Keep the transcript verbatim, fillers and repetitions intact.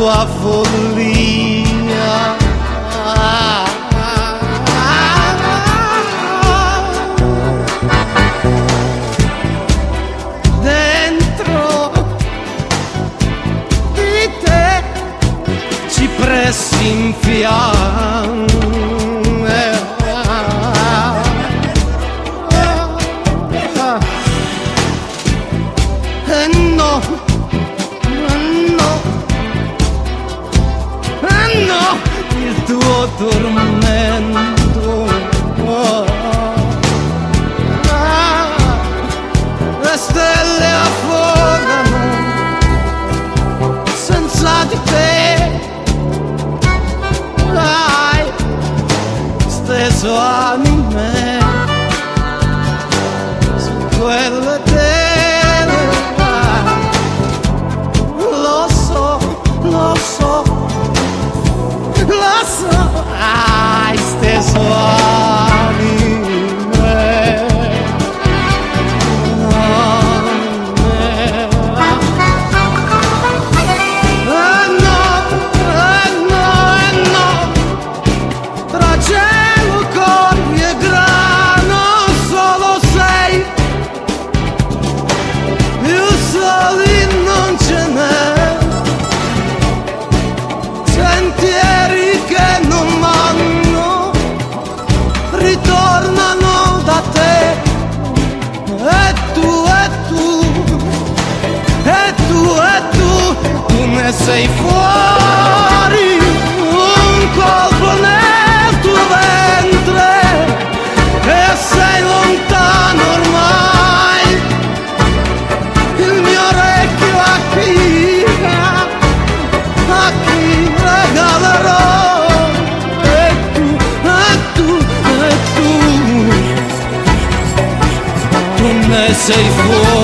tua follia. Dentro di te ci pressi in fiamme. E no, no, no, il tuo tormento, ah, le stelle affogano senza di te, hai steso anime su quelle tele, lo so, lo so, lo so, hai steso anime. Eh no, eh no, eh no, tra cielo, corvi e grano solo sei, più soli non ce n'è. Sentieri che non vanno, ritornano da te. E tu, e tu, e tu, e tu, tu ne sei fuori, un colpo nel tuo ventre e sei lontano ormai. Il mio orecchio a chi, a chi regalerò. E tu, e tu, e tu, tu ne sei fuori.